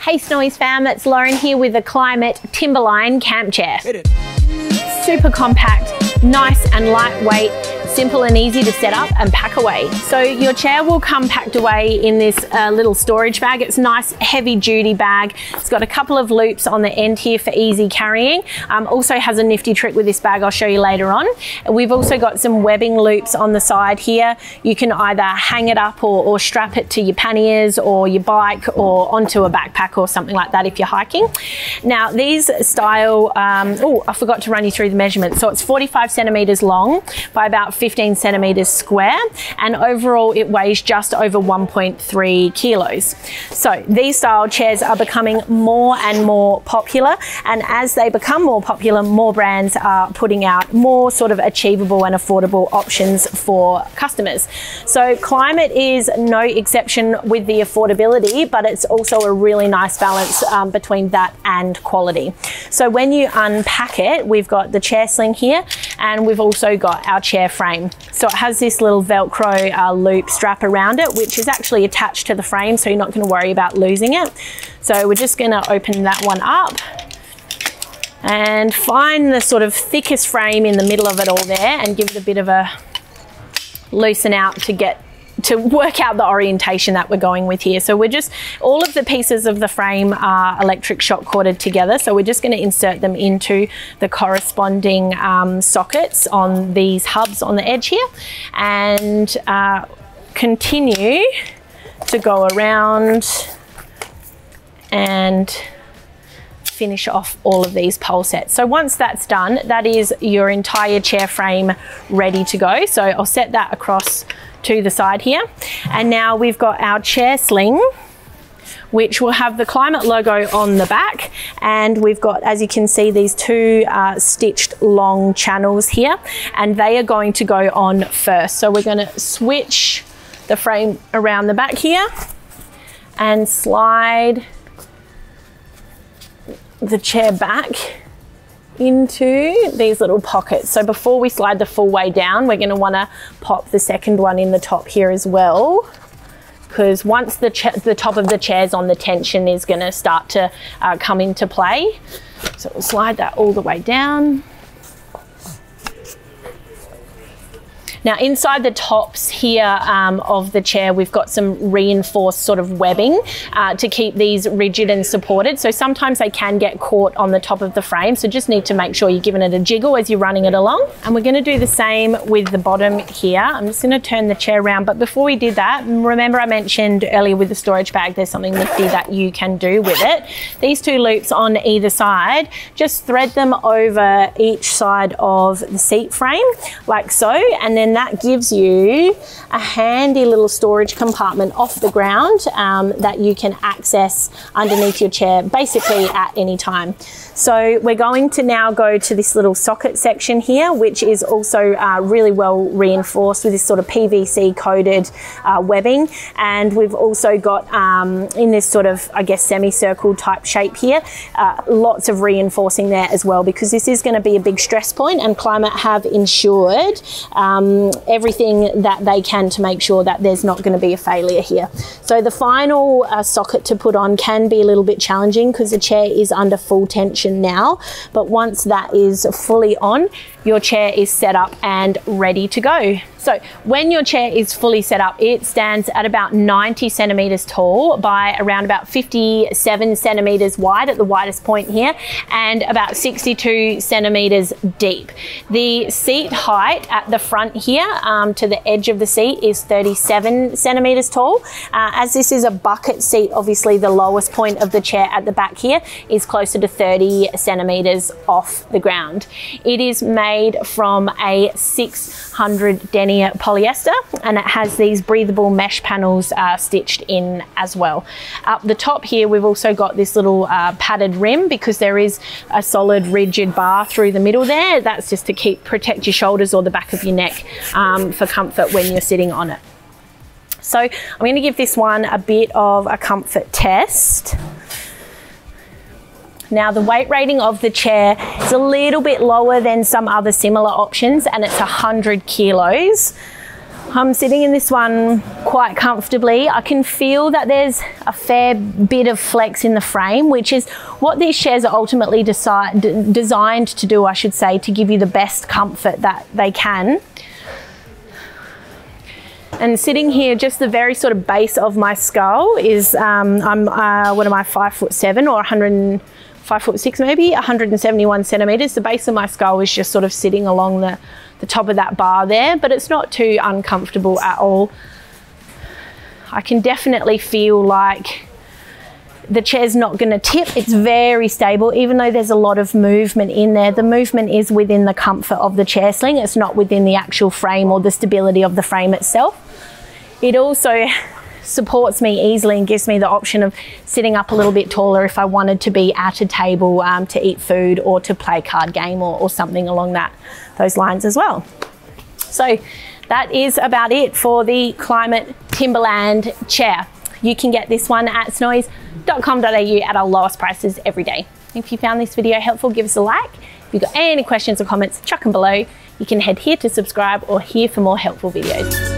Hey Snowy's fam, it's Lauren here with the Klymit Timberline Camp Chair. Super compact, nice and lightweight, simple and easy to set up and pack away. So your chair will come packed away in this little storage bag. It's a nice heavy duty bag. It's got a couple of loops on the end here for easy carrying. Also has a nifty trick with this bag I'll show you later on. We've also got some webbing loops on the side here. You can either hang it up or strap it to your panniers or your bike or onto a backpack or something like that if you're hiking. Now these style, oh, I forgot to run you through the measurements. So it's 45 centimeters long by about 15 centimeters square, and overall it weighs just over 1.3 kilos. So these style chairs are becoming more and more popular, and as they become more popular, more brands are putting out more sort of achievable and affordable options for customers. So Klymit is no exception with the affordability, but it's also a really nice balance between that and quality. So when you unpack it, we've got the chair sling here, and we've also got our chair frame. So it has this little Velcro loop strap around it, which is actually attached to the frame, so you're not going to worry about losing it. So we're just going to open that one up and find the sort of thickest frame in the middle of it all there and give it a bit of a loosen out to work out the orientation that we're going with here. So we're just, all of the pieces of the frame are electric shock corded together. So we're just going to insert them into the corresponding sockets on these hubs on the edge here, and continue to go around and finish off all of these pole sets. So once that's done, that is your entire chair frame ready to go. So I'll set that across to the side here, and now we've got our chair sling, which will have the Klymit logo on the back, and we've got, as you can see, these two stitched long channels here, and they are going to go on first. So we're going to switch the frame around the back here and slide the chair back into these little pockets. So before we slide the full way down, we're going to want to pop the second one in the top here as well, because once the top of the chair's on, the tension is going to start to come into play. So we'll slide that all the way down. Now inside the tops here of the chair, we've got some reinforced sort of webbing to keep these rigid and supported. So sometimes they can get caught on the top of the frame. So just need to make sure you're giving it a jiggle as you're running it along. And we're going to do the same with the bottom here. I'm just going to turn the chair around. But before we did that, remember I mentioned earlier with the storage bag, there's something nifty that you can do with it. These two loops on either side, just thread them over each side of the seat frame like so, and then that gives you a handy little storage compartment off the ground that you can access underneath your chair basically at any time. So we're going to now go to this little socket section here, which is also really well reinforced with this sort of PVC coated webbing, and we've also got in this sort of, I guess, semicircle type shape here, lots of reinforcing there as well, because this is going to be a big stress point, and Klymit have ensured everything that they can to make sure that there's not going to be a failure here. So the final socket to put on can be a little bit challenging because the chair is under full tension now, but once that is fully on, your chair is set up and ready to go. So when your chair is fully set up, it stands at about 90 centimeters tall by around about 57 centimeters wide at the widest point here, and about 62 centimeters deep. The seat height at the front here to the edge of the seat is 37 centimeters tall. As this is a bucket seat, obviously the lowest point of the chair at the back here is closer to 30 centimeters off the ground. It is made from a 600 denier polyester, and it has these breathable mesh panels stitched in as well. Up the top here, we've also got this little padded rim, because there is a solid rigid bar through the middle there. That's just to protect your shoulders or the back of your neck for comfort when you're sitting on it. So I'm going to give this one a bit of a comfort test. Now the weight rating of the chair is a little bit lower than some other similar options, and it's 100 kilos. I'm sitting in this one quite comfortably. I can feel that there's a fair bit of flex in the frame, which is what these chairs are ultimately designed to do, I should say, to give you the best comfort that they can. And sitting here, just the very sort of base of my skull is, I'm, what am I, 5'7" or 5'6" maybe, 171 centimeters. The base of my skull is just sort of sitting along the top of that bar there, but it's not too uncomfortable at all. I can definitely feel like the chair's not going to tip. It's very stable, even though there's a lot of movement in there. The movement is within the comfort of the chair sling. It's not within the actual frame or the stability of the frame itself. It also supports me easily and gives me the option of sitting up a little bit taller if I wanted to be at a table to eat food or to play a card game or something along those lines as well. So that is about it for the Klymit Timberland chair. You can get this one at snowies.com.au at our lowest prices every day. If you found this video helpful, give us a like. If you've got any questions or comments, chuck them below. You can head here to subscribe or here for more helpful videos.